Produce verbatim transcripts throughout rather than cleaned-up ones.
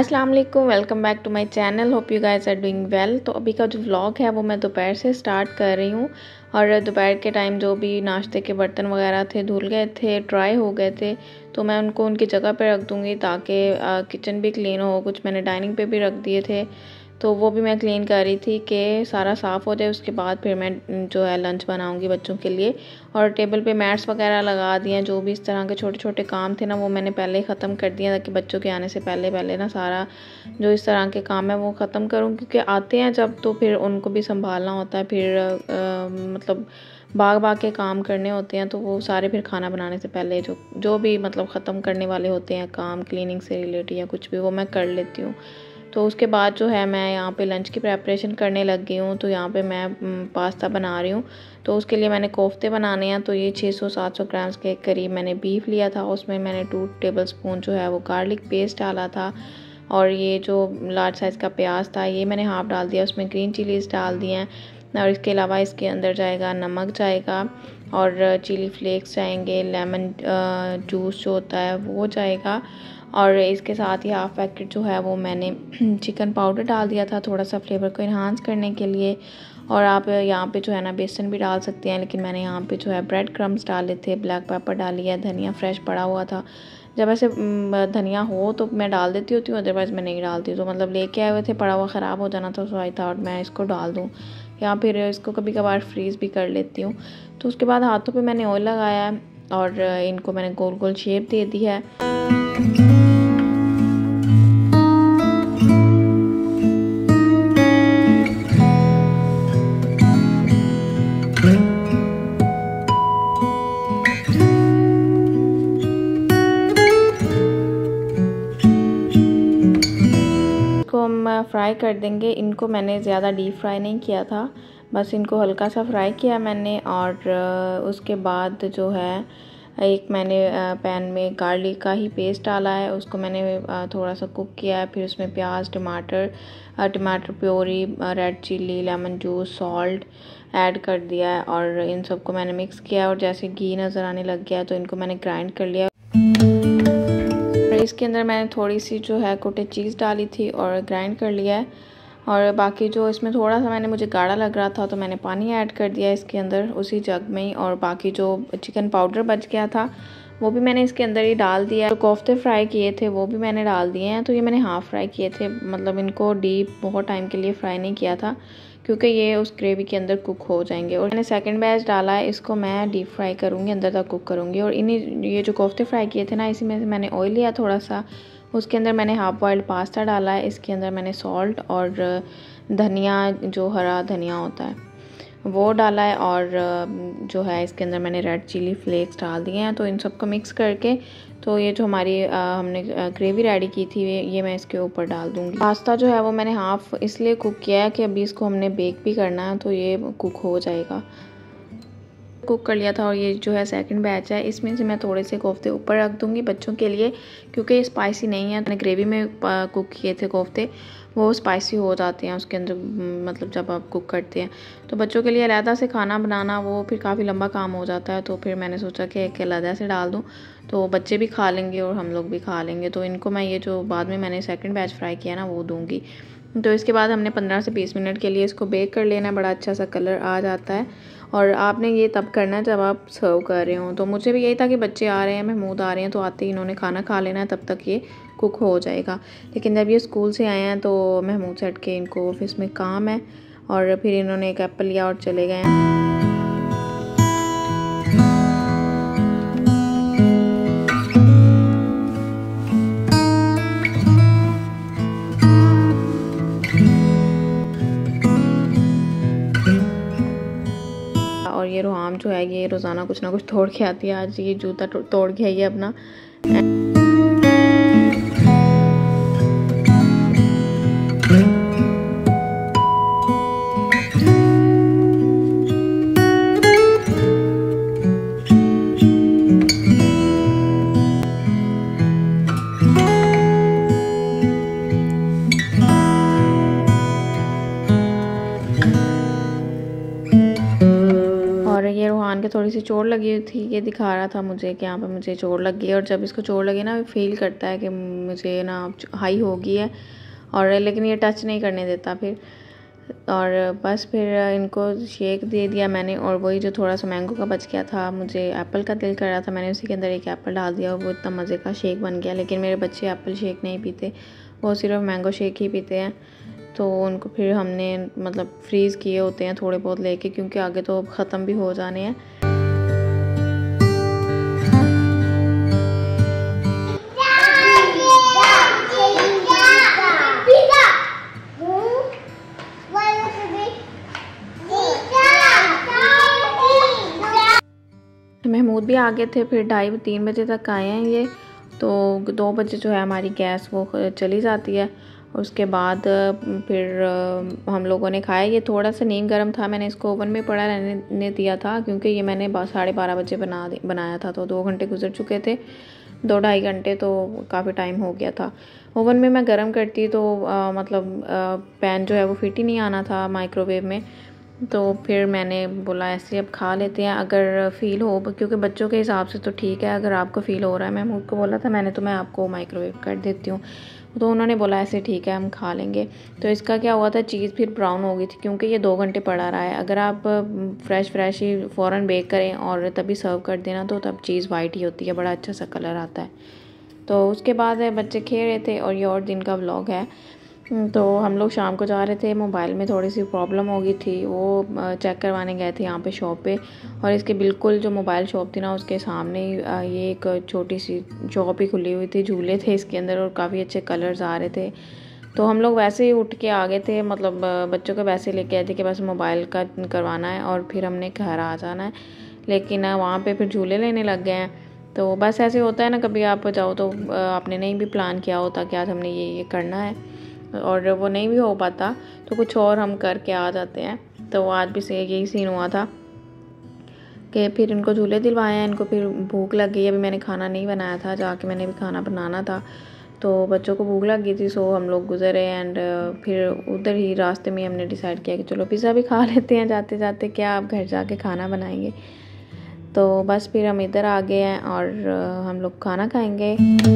अस्सलाम वालेकुम, welcome back to my channel. Hope you guys are doing well. तो अभी का जो व्लॉग है वो मैं दोपहर से स्टार्ट कर रही हूँ। और दोपहर के टाइम जो भी नाश्ते के बर्तन वगैरह थे धुल गए थे, ड्राई हो गए थे, तो मैं उनको उनकी जगह पे रख दूँगी ताकि किचन भी क्लीन हो। कुछ मैंने डाइनिंग पे भी रख दिए थे, तो वो भी मैं क्लीन कर रही थी कि सारा साफ़ हो जाए। उसके बाद फिर मैं जो है लंच बनाऊंगी बच्चों के लिए। और टेबल पे मैट्स वगैरह लगा दिए हैं। जो भी इस तरह के छोटे छोटे काम थे ना वो मैंने पहले ही ख़त्म कर दिया ताकि बच्चों के आने से पहले पहले ना सारा जो इस तरह के काम है वो ख़त्म करूँ, क्योंकि आते हैं जब तो फिर उनको भी संभालना होता है। फिर आ, मतलब भाग भाग के काम करने होते हैं, तो वो सारे फिर खाना बनाने से पहले जो जो भी मतलब ख़त्म करने वाले होते हैं काम क्लीनिंग से रिलेटेड या कुछ भी, वो मैं कर लेती हूँ। तो उसके बाद जो है मैं यहाँ पे लंच की प्रेपरेशन करने लग गई हूँ। तो यहाँ पे मैं पास्ता बना रही हूँ। तो उसके लिए मैंने कोफ्ते बनाने हैं। तो ये छह सौ सात सौ ग्राम्स के करीब मैंने बीफ लिया था। उसमें मैंने टू टेबल स्पून जो है वो गार्लिक पेस्ट डाला था। और ये जो लार्ज साइज़ का प्याज था ये मैंने हाफ़ डाल दिया। उसमें ग्रीन चिलीज़ डाल दिए हैं। और इसके अलावा इसके अंदर जाएगा नमक जाएगा और चिली फ्लेक्स जाएंगे, लेमन जूस जो होता है वो जाएगा। और इसके साथ ही हाफ़ पैकेट जो है वो मैंने चिकन पाउडर डाल दिया था थोड़ा सा फ्लेवर को इन्हांस करने के लिए। और आप यहाँ पे जो है ना बेसन भी डाल सकते हैं, लेकिन मैंने यहाँ पे जो है ब्रेड क्रम्स डाले थे, ब्लैक पेपर डाली है, धनिया फ्रेश पड़ा हुआ था। जब ऐसे धनिया हो तो मैं डाल देती होती हूँ, अदरवाइज़ मैं नहीं डालती। तो मतलब लेके आए हुए थे, पड़ा हुआ ख़राब हो जाना था, सो आई थॉट मैं इसको डाल दूँ या फिर इसको कभी कभार फ्रीज़ भी कर लेती हूँ। तो उसके बाद हाथों पे मैंने ऑयल लगाया है और इनको मैंने गोल गोल शेप दे दी है। इसको हम फ्राई कर देंगे। इनको मैंने ज़्यादा डीप फ्राई नहीं किया था, बस इनको हल्का सा फ्राई किया मैंने। और उसके बाद जो है एक मैंने पैन में गार्लिक का ही पेस्ट डाला है, उसको मैंने थोड़ा सा कुक किया है। फिर उसमें प्याज, टमाटर, टमाटर puree, red chilli, lemon juice, salt add कर दिया है। और इन सबको मैंने मिक्स किया। और जैसे घी नज़र आने लग गया तो इनको मैंने ग्राइंड कर लिया। इसके अंदर मैंने थोड़ी सी जो है कोटेज चीज़ डाली थी और ग्राइंड कर लिया है। और बाकी जो इसमें थोड़ा सा मैंने मुझे गाढ़ा लग रहा था तो मैंने पानी ऐड कर दिया इसके अंदर उसी जग में ही। और बाकी जो चिकन पाउडर बच गया था वो भी मैंने इसके अंदर ही डाल दिया। जो कोफ्ते फ्राई किए थे वो भी मैंने डाल दिए हैं। तो ये मैंने हाफ़ फ्राई किए थे, मतलब इनको डीप बहुत टाइम के लिए फ्राई नहीं किया था क्योंकि ये उस ग्रेवी के अंदर कुक हो जाएंगे। और मैंने सेकंड बैच डाला है, इसको मैं डीप फ्राई करूँगी, अंदर तक कुक करूँगी। और इन्हीं ये जो कोफ्ते फ्राई किए थे ना, इसी में से मैंने ऑयल लिया थोड़ा सा, उसके अंदर मैंने हाफ़ बॉइल्ड पास्ता डाला है। इसके अंदर मैंने सॉल्ट और धनिया, जो हरा धनिया होता है वो डाला है। और जो है इसके अंदर मैंने रेड चिली फ्लेक्स डाल दिए हैं। तो इन सबको मिक्स करके तो ये जो हमारी आ, हमने ग्रेवी रेडी की थी ये मैं इसके ऊपर डाल दूँगी। पास्ता जो है वो मैंने हाफ़ इसलिए कुक किया है कि अभी इसको हमने बेक भी करना है, तो ये कुक हो जाएगा। कुक कर लिया था। और ये जो है सेकंड बैच है, इसमें से मैं थोड़े से कोफ्ते ऊपर रख दूँगी बच्चों के लिए, क्योंकि ये स्पाइसी नहीं है। मैंने ग्रेवी में कुक किए थे कोफ्ते, वो स्पाइसी हो जाते हैं उसके अंदर, मतलब जब आप कुक करते हैं। तो बच्चों के लिए अलहदा से खाना बनाना वो फिर काफ़ी लंबा काम हो जाता है। तो फिर मैंने सोचा कि एक अलहदा से डाल दूँ तो बच्चे भी खा लेंगे और हम लोग भी खा लेंगे। तो इनको मैं ये जो बाद में मैंने सेकंड बैच फ्राई किया ना वो दूँगी। तो इसके बाद हमने पंद्रह से बीस मिनट के लिए इसको बेक कर लेना। बड़ा अच्छा सा कलर आ जाता है। और आपने ये तब करना है जब आप सर्व कर रहे हो। तो मुझे भी यही था कि बच्चे आ रहे हैं, महमूद आ रहे हैं, तो आते ही इन्होंने खाना खा लेना है, तब तक ये कुक हो जाएगा। लेकिन जब ये स्कूल से आए हैं तो महमूद से हट के इनको ऑफिस में काम है। और फिर इन्होंने एक एप्पल लिया और चले गए हैं। और ये रोहाम जो है ये रोज़ाना कुछ ना कुछ तोड़ के आती है। आज ये जूता तोड़ के आई है अपना। ये रूहान के पे थोड़ी सी चोट लगी हुई थी, ये दिखा रहा था मुझे कि यहाँ पे मुझे चोट लगी है। और जब इसको चोट लगी ना, फील करता है कि मुझे ना हाई हो गई है, और लेकिन ये टच नहीं करने देता फिर। और बस फिर इनको शेक दे दिया मैंने, और वही जो थोड़ा सा मैंगो का बच गया था, मुझे एप्पल का दिल कर रहा था, मैंने उसी के अंदर एक एप्पल डाल दिया और वो इतना मज़े का शेक बन गया। लेकिन मेरे बच्चे एप्पल शेक नहीं पीते, वो सिर्फ मैंगो शेक ही पीते हैं। तो उनको फिर हमने मतलब फ्रीज़ किए होते हैं थोड़े बहुत लेके, क्योंकि आगे तो ख़त्म भी हो जाने हैं। महमूद भी आ गए थे, फिर ढाई तीन बजे तक आए हैं ये। तो दो बजे जो है हमारी गैस वो चली जाती है। उसके बाद फिर हम लोगों ने खाया। ये थोड़ा सा नीम गर्म था, मैंने इसको ओवन में पड़ा रहने दिया था, क्योंकि ये मैंने साढ़े बारह बजे बना बनाया था, तो दो घंटे गुजर चुके थे, दो ढाई घंटे, तो काफ़ी टाइम हो गया था। ओवन में मैं गर्म करती तो आ, मतलब आ, पैन जो है वो फिट ही नहीं आना था माइक्रोवेव में। तो फिर मैंने बोला ऐसे अब खा लेते हैं, अगर फ़ील हो, क्योंकि बच्चों के हिसाब से तो ठीक है, अगर आपको फ़ील हो रहा है, मैं उनको बोला था मैंने तो मैं आपको माइक्रोवेव कर देती हूँ, तो उन्होंने बोला ऐसे ठीक है हम खा लेंगे। तो इसका क्या हुआ था, चीज़ फिर ब्राउन हो गई थी, क्योंकि ये दो घंटे पड़ा रहा है। अगर आप फ्रेश फ्रेश ही फ़ौरन बेक करें और तभी सर्व कर देना, तो तब चीज़ वाइट ही होती है, बड़ा अच्छा सा कलर आता है। तो उसके बाद बच्चे खेल रहे थे, और ये और दिन का व्लॉग है। तो हम लोग शाम को जा रहे थे, मोबाइल में थोड़ी सी प्रॉब्लम हो गई थी, वो चेक करवाने गए थे यहाँ पे शॉप पे। और इसके बिल्कुल जो मोबाइल शॉप थी ना, उसके सामने ये एक छोटी सी शॉप ही खुली हुई थी, झूले थे इसके अंदर और काफ़ी अच्छे कलर्स आ रहे थे। तो हम लोग वैसे ही उठ के आ गए थे, मतलब बच्चों को वैसे लेके आए थे कि बस मोबाइल का करवाना है और फिर हमने घर आ जाना है। लेकिन वहाँ पर फिर झूले लेने लग गए हैं। तो बस ऐसे होता है ना, कभी आप जाओ तो आपने नहीं भी प्लान किया होता कि आज हमने ये ये करना है, और वो नहीं भी हो पाता, तो कुछ और हम करके आ जाते हैं। तो आज भी से यही सीन हुआ था कि फिर इनको झूले दिलवाए हैं, इनको फिर भूख लग गई। अभी मैंने खाना नहीं बनाया था, जाके मैंने भी खाना बनाना था, तो बच्चों को भूख लग गई थी, सो हम लोग गुजरे। एंड फिर उधर ही रास्ते में हमने डिसाइड किया कि चलो पिज़्ज़ा भी खा लेते हैं जाते जाते, क्या आप घर जाके खाना बनाएंगे। तो बस फिर हम इधर आ गए हैं और हम लोग खाना खाएंगे।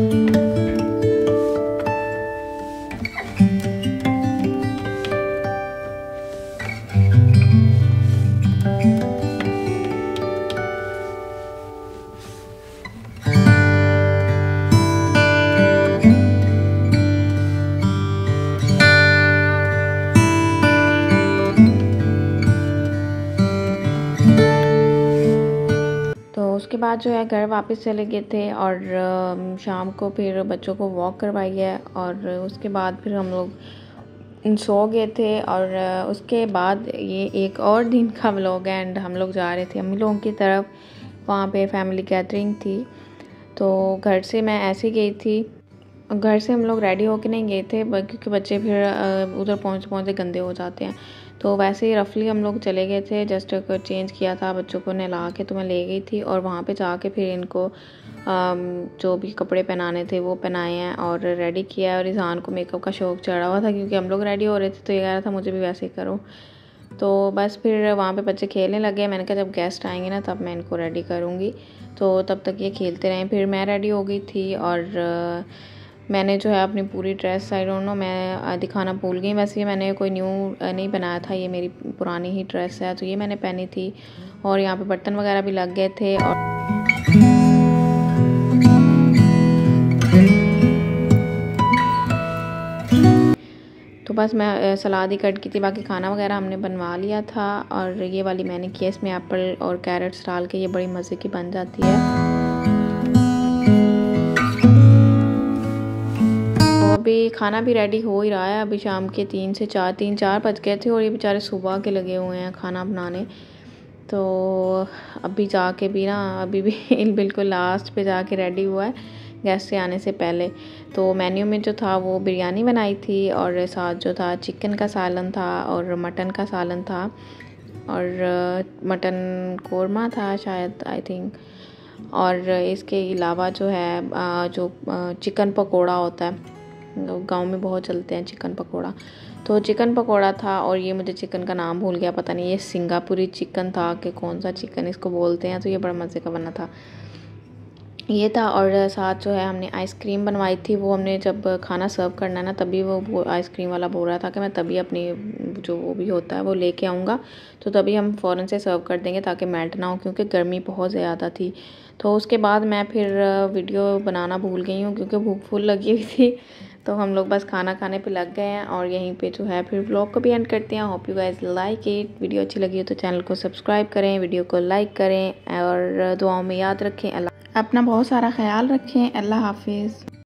उसके बाद जो है घर वापस चले गए थे, और शाम को फिर बच्चों को वॉक करवाई है, और उसके बाद फिर हम लोग सो गए थे। और उसके बाद ये एक और दिन का व्लॉग है, एंड हम लोग जा रहे थे अम्मी लोगों की तरफ, वहाँ पे फैमिली गैदरिंग थी। तो घर से मैं ऐसे गई थी, घर से हम लोग रेडी होके नहीं गए थे, क्योंकि बच्चे फिर उधर पहुँच पहुँचे गंदे हो जाते हैं। तो वैसे ही रफली हम लोग चले गए थे, जस्ट चेंज किया था, बच्चों को नहला के तो मैं ले गई थी, और वहाँ पे जाके फिर इनको जो भी कपड़े पहनाने थे वो पहनाए हैं और रेडी किया है। और इज़ान को मेकअप का शौक़ चढ़ा हुआ था, क्योंकि हम लोग रेडी हो रहे थे, तो ये कह रहा था मुझे भी वैसे ही करो। तो बस फिर वहाँ पे बच्चे खेलने लगे। मैंने कहा जब गेस्ट आएंगे ना तब मैं इनको रेडी करूँगी, तो तब तक ये खेलते रहें। फिर मैं रेडी हो गई थी, और मैंने जो है अपनी पूरी ड्रेस, आई डोंट नो, मैं दिखाना भूल गई। वैसे ये मैंने कोई न्यू नहीं बनाया था, ये मेरी पुरानी ही ड्रेस है, तो ये मैंने पहनी थी। और यहाँ पे बर्तन वगैरह भी लग गए थे, और तो बस मैं सलाद ही कट की थी, बाकी खाना वगैरह हमने बनवा लिया था। और ये वाली मैंने किया, इसमें एप्पल और कैरेट्स डाल के, ये बड़ी मज़े की बन जाती है। अभी खाना भी रेडी हो ही रहा है, अभी शाम के तीन से चार तीन चार बज गए थे, और ये बेचारे सुबह के लगे हुए हैं खाना बनाने। तो अभी जाके भी ना, अभी भी बिल्कुल लास्ट पे जाके रेडी हुआ है गेस्ट से आने से पहले। तो मेन्यू में जो था वो बिरयानी बनाई थी, और साथ जो था चिकन का सालन था और मटन का सालन था, और मटन कोरमा था शायद, आई थिंक। और इसके अलावा जो है जो चिकन पकोड़ा होता है गांव में बहुत चलते हैं चिकन पकोड़ा। तो चिकन पकोड़ा था और ये मुझे चिकन का नाम भूल गया, पता नहीं ये सिंगापुरी चिकन था कि कौन सा चिकन इसको बोलते हैं। तो ये बड़ा मज़े का बना था ये था। और साथ जो है हमने आइसक्रीम बनवाई थी, वो हमने जब खाना सर्व करना है ना तभी वो आइसक्रीम वाला बोल रहा था कि मैं तभी अपनी जो वो भी होता है वो लेके आऊँगा, तो तभी हम फ़ौरन से सर्व कर देंगे ताकि मेल्ट ना हो, क्योंकि गर्मी बहुत ज़्यादा थी। तो उसके बाद मैं फिर वीडियो बनाना भूल गई हूँ क्योंकि भूख फुल लगी हुई थी। तो हम लोग बस खाना खाने पे लग गए हैं और यहीं पे जो है फिर व्लॉग को भी एंड करते हैं। Hope you guys like it. Video अच्छी लगी हो तो चैनल को सब्सक्राइब करें, वीडियो को लाइक करें और दुआओं में याद रखें। अल्लाह अपना बहुत सारा ख्याल रखें। अल्लाह हाफिज़।